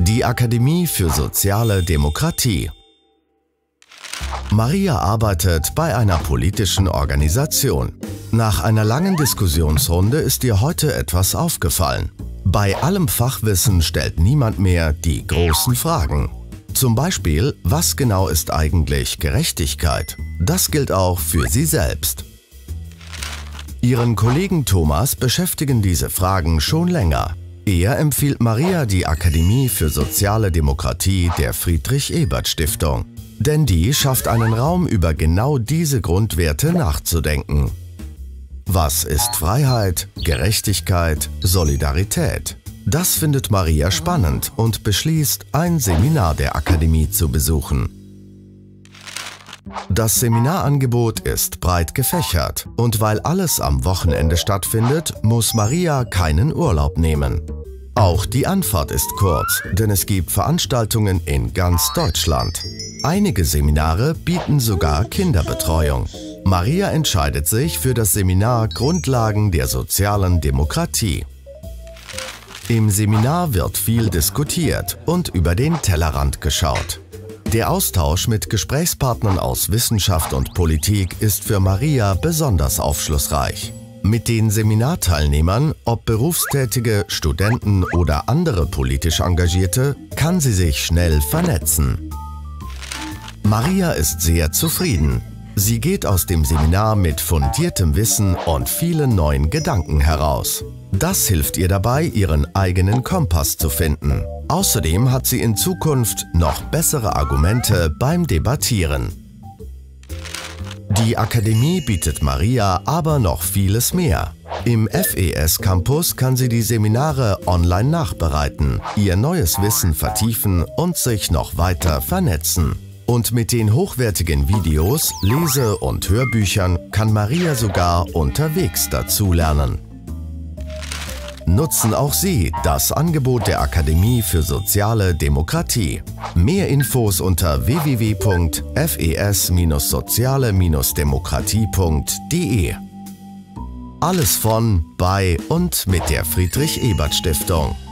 Die Akademie für soziale Demokratie. Maria arbeitet bei einer politischen Organisation. Nach einer langen Diskussionsrunde ist ihr heute etwas aufgefallen. Bei allem Fachwissen stellt niemand mehr die großen Fragen. Zum Beispiel, was genau ist eigentlich Gerechtigkeit? Das gilt auch für sie selbst. Ihren Kollegen Thomas beschäftigen diese Fragen schon länger. Er empfiehlt Maria die Akademie für soziale Demokratie der Friedrich-Ebert-Stiftung. Denn die schafft einen Raum, über genau diese Grundwerte nachzudenken. Was ist Freiheit, Gerechtigkeit, Solidarität? Das findet Maria spannend und beschließt, ein Seminar der Akademie zu besuchen. Das Seminarangebot ist breit gefächert und weil alles am Wochenende stattfindet, muss Maria keinen Urlaub nehmen. Auch die Anfahrt ist kurz, denn es gibt Veranstaltungen in ganz Deutschland. Einige Seminare bieten sogar Kinderbetreuung. Maria entscheidet sich für das Seminar Grundlagen der sozialen Demokratie. Im Seminar wird viel diskutiert und über den Tellerrand geschaut. Der Austausch mit Gesprächspartnern aus Wissenschaft und Politik ist für Maria besonders aufschlussreich. Mit den Seminarteilnehmern, ob Berufstätige, Studenten oder andere politisch Engagierte, kann sie sich schnell vernetzen. Maria ist sehr zufrieden. Sie geht aus dem Seminar mit fundiertem Wissen und vielen neuen Gedanken heraus. Das hilft ihr dabei, ihren eigenen Kompass zu finden. Außerdem hat sie in Zukunft noch bessere Argumente beim Debattieren. Die Akademie bietet Maria aber noch vieles mehr. Im FES Campus kann sie die Seminare online nachbereiten, ihr neues Wissen vertiefen und sich noch weiter vernetzen. Und mit den hochwertigen Videos, Lese- und Hörbüchern kann Maria sogar unterwegs dazulernen. Nutzen auch Sie das Angebot der Akademie für soziale Demokratie. Mehr Infos unter www.fes-soziale-demokratie.de. Alles von, bei und mit der Friedrich-Ebert-Stiftung.